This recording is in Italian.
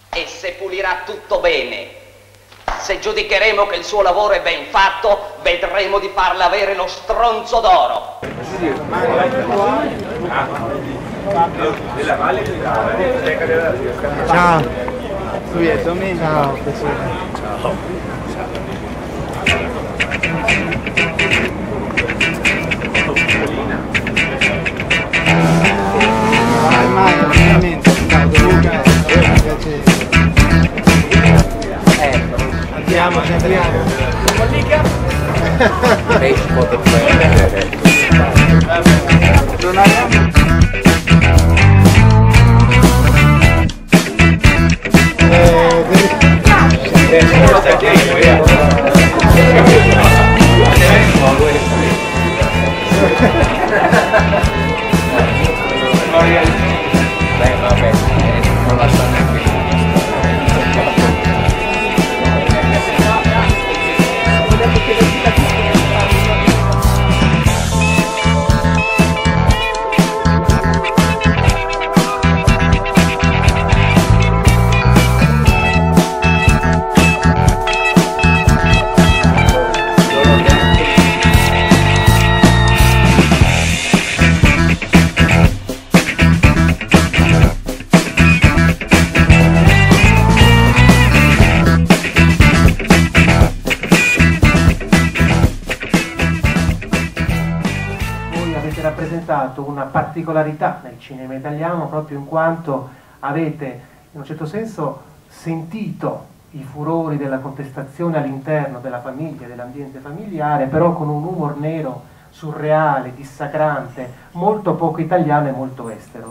e se pulirà tutto bene. Se giudicheremo che il suo lavoro è ben fatto, vedremo di farle avere lo stronzo d'oro. Ciao. Ciao, piacere. Mai, veramente. Ciao, Luca. Piacere. Andiamo, ci andiamo. Non abbiamo... Avete rappresentato una particolarità nel cinema italiano proprio in quanto avete in un certo senso sentito i furori della contestazione all'interno della famiglia, dell'ambiente familiare, però con un humor nero, surreale, dissacrante, molto poco italiano e molto estero.